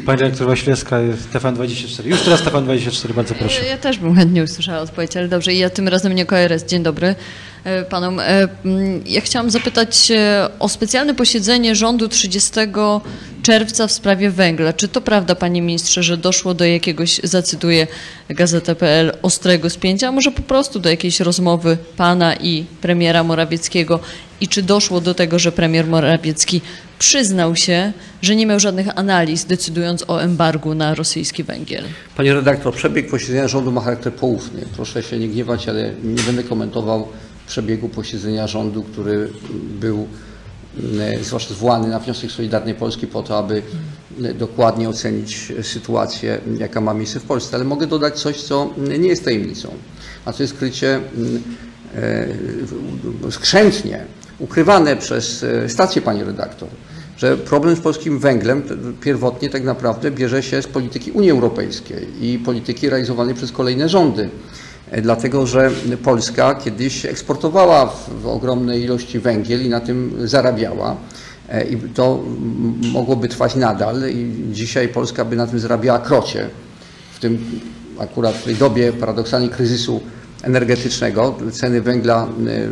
Pani redaktor Wasilewska, TVN24. Już teraz TVN24, bardzo proszę. Ja też bym chętnie usłyszała odpowiedź, ale dobrze. I ja tym razem nie KRS. Dzień dobry panom. Ja chciałam zapytać o specjalne posiedzenie rządu 30 czerwca w sprawie węgla. Czy to prawda, panie ministrze, że doszło do jakiegoś, zacytuję Gazetę.pl, ostrego spięcia, a może po prostu do jakiejś rozmowy pana i premiera Morawieckiego? I czy doszło do tego, że premier Morawiecki przyznał się, że nie miał żadnych analiz, decydując o embargu na rosyjski węgiel? Panie redaktor, przebieg posiedzenia rządu ma charakter poufny. Proszę się nie gniewać, ale nie będę komentował przebiegu posiedzenia rządu, który był zwłaszcza zwołany na wniosek Solidarnej Polski po to, aby dokładnie ocenić sytuację, jaka ma miejsce w Polsce. Ale mogę dodać coś, co nie jest tajemnicą, a to jest skrycie skrzętnie ukrywane przez stację, pani redaktor, że problem z polskim węglem pierwotnie tak naprawdę bierze się z polityki Unii Europejskiej i polityki realizowanej przez kolejne rządy. Dlatego, że Polska kiedyś eksportowała w ogromnej ilości węgiel i na tym zarabiała. I to mogłoby trwać nadal i dzisiaj Polska by na tym zarabiała krocie. W tym akurat w tej dobie paradoksalnie kryzysu energetycznego ceny węgla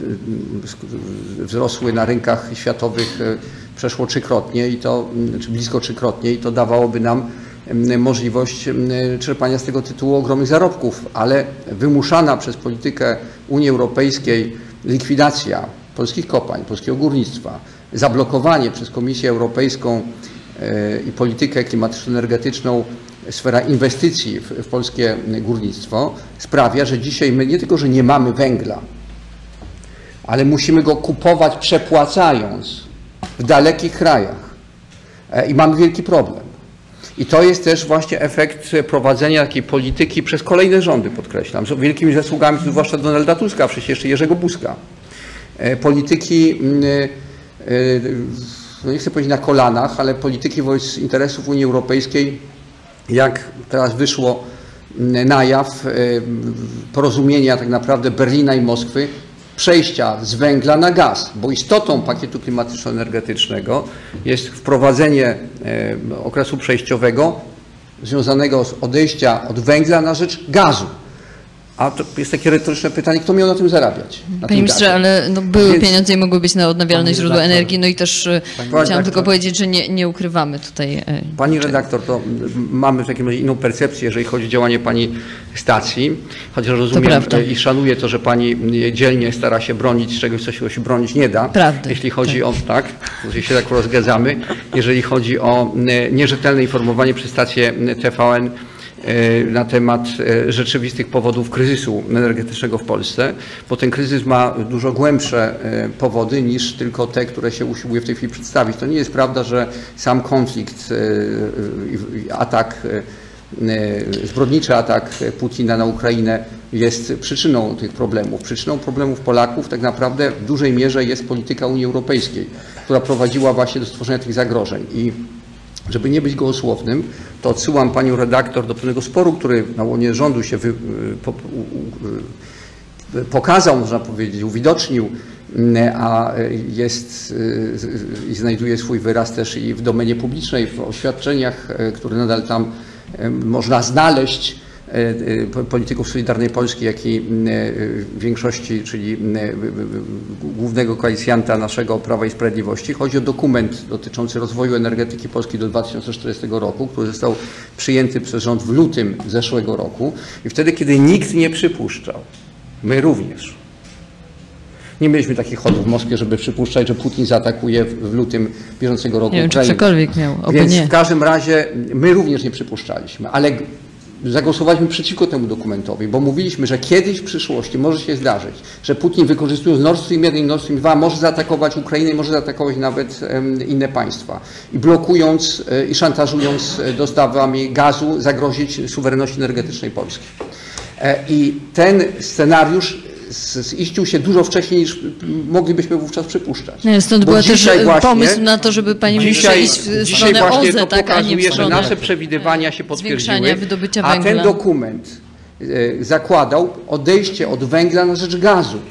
wzrosły na rynkach światowych przeszło trzykrotnie, czy blisko trzykrotnie, i to dawałoby nam możliwość czerpania z tego tytułu ogromnych zarobków, ale wymuszana przez politykę Unii Europejskiej likwidacja polskich kopalń, polskiego górnictwa, zablokowanie przez Komisję Europejską i politykę klimatyczno-energetyczną sfera inwestycji w polskie górnictwo sprawia, że dzisiaj my nie tylko, że nie mamy węgla, ale musimy go kupować przepłacając w dalekich krajach i mamy wielki problem. I to jest też właśnie efekt prowadzenia takiej polityki przez kolejne rządy, podkreślam, z wielkimi zasługami, zwłaszcza Donalda Tuska, a przecież jeszcze Jerzego Buzka. Polityki, no nie chcę powiedzieć na kolanach, ale polityki wobec interesów Unii Europejskiej, jak teraz wyszło na jaw, porozumienia tak naprawdę Berlina i Moskwy, przejścia z węgla na gaz, bo istotą pakietu klimatyczno-energetycznego jest wprowadzenie okresu przejściowego związanego z odejścia od węgla na rzecz gazu. A to jest takie retoryczne pytanie, kto miał na tym zarabiać? Panie ministrze, ale no były pieniądze i mogły być na odnawialne źródła energii, no i też chciałam tylko powiedzieć, że nie ukrywamy tutaj. Pani redaktor, to mamy w takim razie inną percepcję, jeżeli chodzi o działanie pani stacji, chociaż rozumiem i szanuję to, że pani dzielnie stara się bronić czegoś, co się bronić nie da. Prawda. Jeśli chodzi o, tak, że się tak rozgadzamy, jeżeli chodzi o nierzetelne informowanie przez stację TVN na temat rzeczywistych powodów kryzysu energetycznego w Polsce, bo ten kryzys ma dużo głębsze powody niż tylko te, które się usiłuje w tej chwili przedstawić. To nie jest prawda, że sam konflikt, zbrodniczy atak Putina na Ukrainę jest przyczyną tych problemów. Przyczyną problemów Polaków tak naprawdę w dużej mierze jest polityka Unii Europejskiej, która prowadziła właśnie do stworzenia tych zagrożeń. I żeby nie być gołosłownym, to odsyłam panią redaktor do pewnego sporu, który na łonie rządu się pokazał, można powiedzieć, uwidocznił, a jest i znajduje swój wyraz też i w domenie publicznej, w oświadczeniach, które nadal tam można znaleźć, polityków Solidarnej Polski, jak i większości, czyli głównego koalicjanta naszego Prawa i Sprawiedliwości. Chodzi o dokument dotyczący rozwoju energetyki Polski do 2040 roku, który został przyjęty przez rząd w lutym zeszłego roku i wtedy, kiedy nikt nie przypuszczał, my również, nie mieliśmy takich chodów w Moskwie, żeby przypuszczać, że Putin zaatakuje w lutym bieżącego roku Ukrainę. Nie wiem, czy ktokolwiek miał. Więc w każdym razie my również nie przypuszczaliśmy, ale zagłosowaliśmy przeciwko temu dokumentowi, bo mówiliśmy, że kiedyś w przyszłości może się zdarzyć, że Putin, wykorzystując Nord Stream 1 i Nord Stream 2, może zaatakować Ukrainę i może zaatakować nawet inne państwa. I blokując i szantażując dostawami gazu, zagrozić suwerenności energetycznej Polski. I ten scenariusz ziścił się dużo wcześniej, niż moglibyśmy wówczas przypuszczać. Nie, stąd był też pomysł na to, żeby pani ministrze iść w stronę właśnie OZE, to tak, a nie w stronę że nasze przewidywania się potwierdziły, wydobycia węgla. A ten dokument zakładał odejście od węgla na rzecz gazu.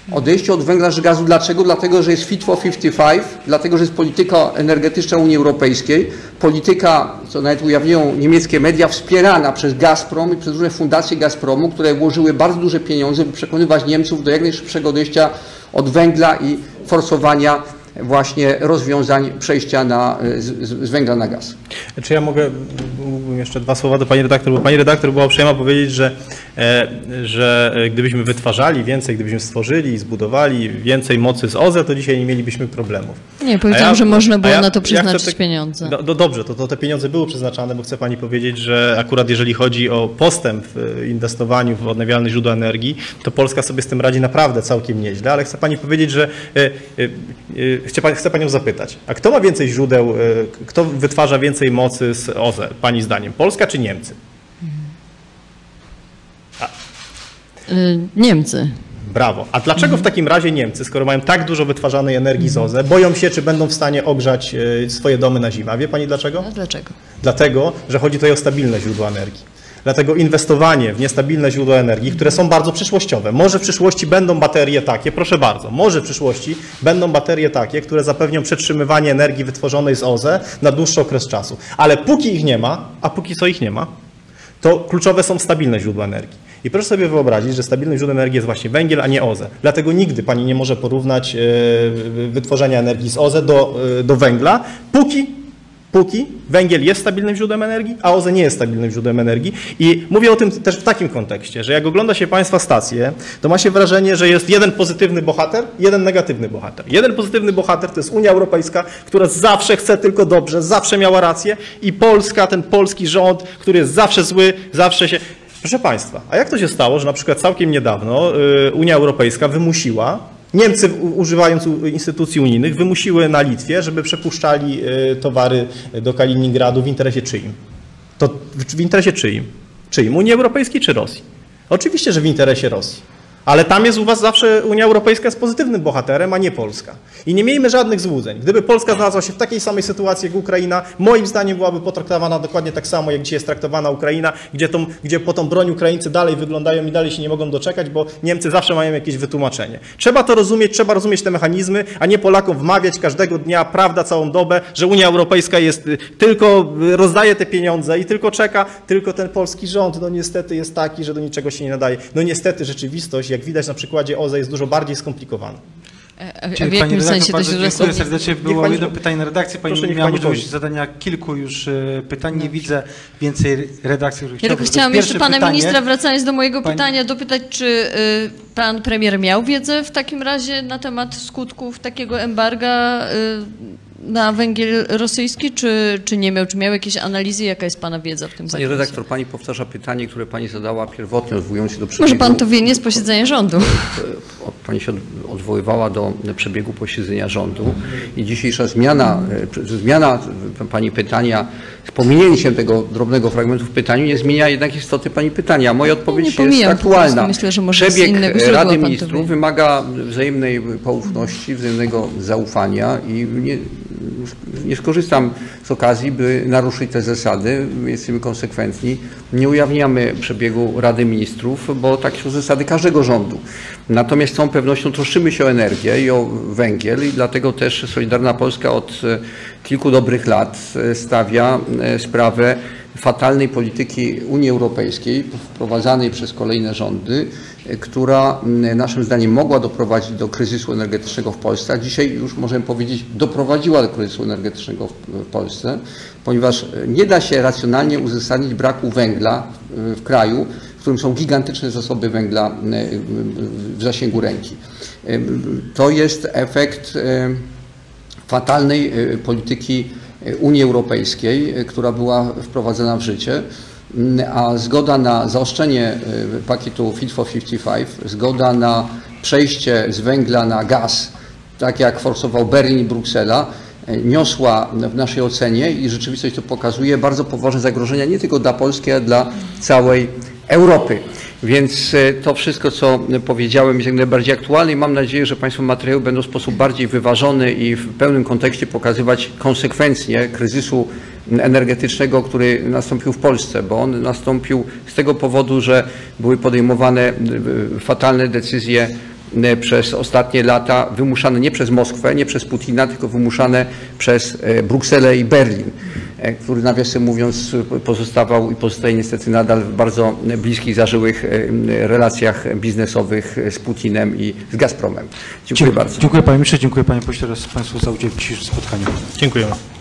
Odejście od węgla czy gazu. Dlaczego? Dlatego, że jest Fit for 55, dlatego, że jest polityka energetyczna Unii Europejskiej, polityka, co nawet ujawniają niemieckie media, wspierana przez Gazprom i przez różne fundacje Gazpromu, które włożyły bardzo duże pieniądze, by przekonywać Niemców do jak najszybszego odejścia od węgla i forsowania właśnie rozwiązań przejścia z węgla na gaz. Czy ja mogę jeszcze dwa słowa do pani redaktor, bo pani redaktor była uprzejma powiedzieć, że gdybyśmy wytwarzali więcej, gdybyśmy stworzyli i zbudowali więcej mocy z OZE, to dzisiaj nie mielibyśmy problemów. Nie, powiedziałam, że można było na to przeznaczyć pieniądze. Dobrze, to te pieniądze były przeznaczane, bo chcę pani powiedzieć, że akurat jeżeli chodzi o postęp w inwestowaniu w odnawialne źródła energii, to Polska sobie z tym radzi naprawdę całkiem nieźle, ale chcę pani powiedzieć, że chcę panią zapytać, a kto ma więcej źródeł, kto wytwarza więcej mocy z OZE, pani zdaniem, Polska czy Niemcy? Niemcy. Brawo. A dlaczego w takim razie Niemcy, skoro mają tak dużo wytwarzanej energii z OZE, boją się, czy będą w stanie ogrzać swoje domy na zimę? A wie pani dlaczego? No, dlaczego? Dlatego, że chodzi tutaj o stabilne źródła energii. Dlatego inwestowanie w niestabilne źródła energii, które są bardzo przyszłościowe. Może w przyszłości będą baterie takie, proszę bardzo, może w przyszłości będą baterie takie, które zapewnią przetrzymywanie energii wytworzonej z OZE na dłuższy okres czasu. Ale póki ich nie ma, a póki co ich nie ma, to kluczowe są stabilne źródła energii. I proszę sobie wyobrazić, że stabilnym źródłem energii jest właśnie węgiel, a nie OZE. Dlatego nigdy pani nie może porównać wytworzenia energii z OZE do węgla, póki węgiel jest stabilnym źródłem energii, a OZE nie jest stabilnym źródłem energii. I mówię o tym też w takim kontekście, że jak ogląda się państwa stacje, to ma się wrażenie, że jest jeden pozytywny bohater, jeden negatywny bohater. Jeden pozytywny bohater to jest Unia Europejska, która zawsze chce tylko dobrze, zawsze miała rację, i Polska, ten polski rząd, który jest zawsze zły, zawsze się... Proszę państwa, a jak to się stało, że na przykład całkiem niedawno Unia Europejska wymusiła, Niemcy, używając instytucji unijnych, wymusiły na Litwie, żeby przepuszczali towary do Kaliningradu w interesie czyim? To w interesie czyim? Czyim? Unii Europejskiej czy Rosji? Oczywiście, że w interesie Rosji. Ale tam jest u was zawsze Unia Europejska jest pozytywnym bohaterem, a nie Polska. I nie miejmy żadnych złudzeń. Gdyby Polska znalazła się w takiej samej sytuacji jak Ukraina, moim zdaniem byłaby potraktowana dokładnie tak samo, jak dzisiaj jest traktowana Ukraina, gdzie po tą broń Ukraińcy dalej wyglądają i dalej się nie mogą doczekać, bo Niemcy zawsze mają jakieś wytłumaczenie. Trzeba to rozumieć, trzeba rozumieć te mechanizmy, a nie Polakom wmawiać każdego dnia, prawda, całą dobę, że Unia Europejska jest tylko rozdaje te pieniądze i tylko czeka, tylko ten polski rząd, no niestety jest taki, że do niczego się nie nadaje. No niestety rzeczywistość, jak widać na przykładzie OZE, jest dużo bardziej skomplikowana. A w jakim sensie to się dziękuję serdecznie. Było jedno pytanie na redakcję. Pani miała możliwość zadania kilku już pytań. Nie widzę więcej redakcji, które ja tylko chciałam jeszcze pana ministra, wracając do mojego pytania, dopytać, czy pan premier miał wiedzę w takim razie na temat skutków takiego embarga na węgiel rosyjski, czy nie miał? Czy miał jakieś analizy? Jaka jest pana wiedza w tym zakresie? Pani redaktor, pani powtarza pytanie, które pani zadała pierwotnie, odwołując się do przebiegu. Może pan to wie, nie z posiedzenia rządu. Pani się odwoływała do przebiegu posiedzenia rządu i dzisiejsza zmiana pani pytania, z pominięciem tego drobnego fragmentu w pytaniu, nie zmienia jednak istoty pani pytania. Moja odpowiedź jest aktualna. Myślę, że może przebieg Rady Ministrów wymaga wzajemnej poufności, wzajemnego zaufania i nie skorzystam z okazji, by naruszyć te zasady. Jesteśmy konsekwentni. Nie ujawniamy przebiegu Rady Ministrów, bo takie są zasady każdego rządu. Natomiast z całą pewnością troszczymy się o energię i o węgiel i dlatego też Solidarna Polska od kilku dobrych lat stawia sprawę fatalnej polityki Unii Europejskiej wprowadzanej przez kolejne rządy, która naszym zdaniem mogła doprowadzić do kryzysu energetycznego w Polsce, a dzisiaj już możemy powiedzieć doprowadziła do kryzysu energetycznego w Polsce, ponieważ nie da się racjonalnie uzasadnić braku węgla w kraju, w którym są gigantyczne zasoby węgla w zasięgu ręki. To jest efekt fatalnej polityki Unii Europejskiej, która była wprowadzona w życie, a zgoda na zaostrzenie pakietu Fit for 55, zgoda na przejście z węgla na gaz, tak jak forsował Berlin i Bruksela, niosła w naszej ocenie i rzeczywistość to pokazuje bardzo poważne zagrożenia nie tylko dla Polski, ale dla całej Europy. Więc to wszystko, co powiedziałem, jest jak najbardziej aktualne i mam nadzieję, że państwo materiały będą w sposób bardziej wyważony i w pełnym kontekście pokazywać konsekwencje kryzysu energetycznego, który nastąpił w Polsce, bo on nastąpił z tego powodu, że były podejmowane fatalne decyzje przez ostatnie lata wymuszane nie przez Moskwę, nie przez Putina, tylko wymuszane przez Brukselę i Berlin, który nawiasem mówiąc pozostawał i pozostaje niestety nadal w bardzo bliskich, zażyłych relacjach biznesowych z Putinem i z Gazpromem. Dziękuję bardzo. Dziękuję panie ministrze, dziękuję panie pośle oraz państwu za udział w dzisiejszym spotkaniu. Dziękujemy.